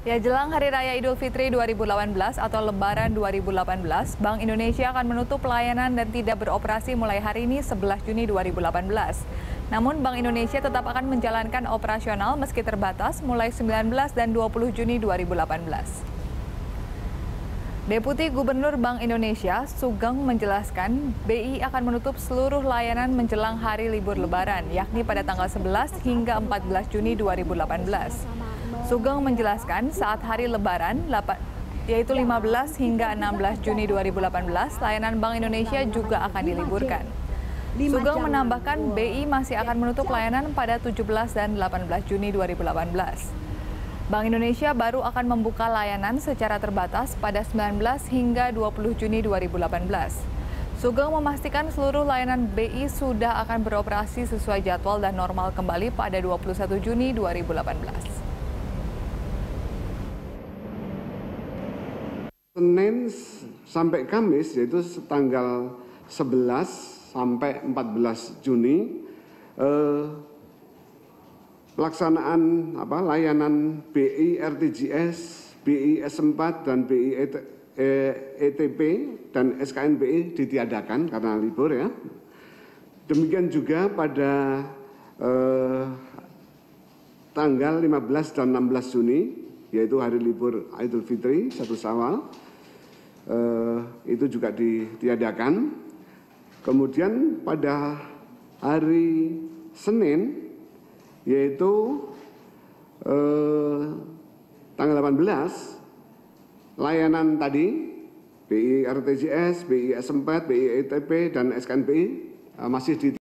Ya, jelang Hari Raya Idul Fitri 2018 atau Lebaran 2018, Bank Indonesia akan menutup pelayanan dan tidak beroperasi mulai hari ini 11 Juni 2018. Namun Bank Indonesia tetap akan menjalankan operasional meski terbatas mulai 19 dan 20 Juni 2018. Deputi Gubernur Bank Indonesia, Sugeng menjelaskan BI akan menutup seluruh layanan menjelang hari libur Lebaran, yakni pada tanggal 11 hingga 14 Juni 2018. Sugeng menjelaskan saat hari Lebaran, yaitu 15 hingga 16 Juni 2018, layanan Bank Indonesia juga akan diliburkan. Sugeng menambahkan BI masih akan menutup layanan pada 17 dan 18 Juni 2018. Bank Indonesia baru akan membuka layanan secara terbatas pada 19 hingga 20 Juni 2018. Sugeng memastikan seluruh layanan BI sudah akan beroperasi sesuai jadwal dan normal kembali pada 21 Juni 2018. Senin sampai Kamis, yaitu tanggal 11 sampai 14 Juni, pelaksanaan layanan BI RTGS, BI S4 dan BI ETP dan SKNBI ditiadakan karena libur ya. Demikian juga pada tanggal 15 dan 16 Juni, yaitu hari libur Idul Fitri 1 Syawal, itu juga ditiadakan. Kemudian pada hari Senin, yaitu tanggal 18, layanan tadi BI RTGS, BI S4, BI ETP dan SKNBI masih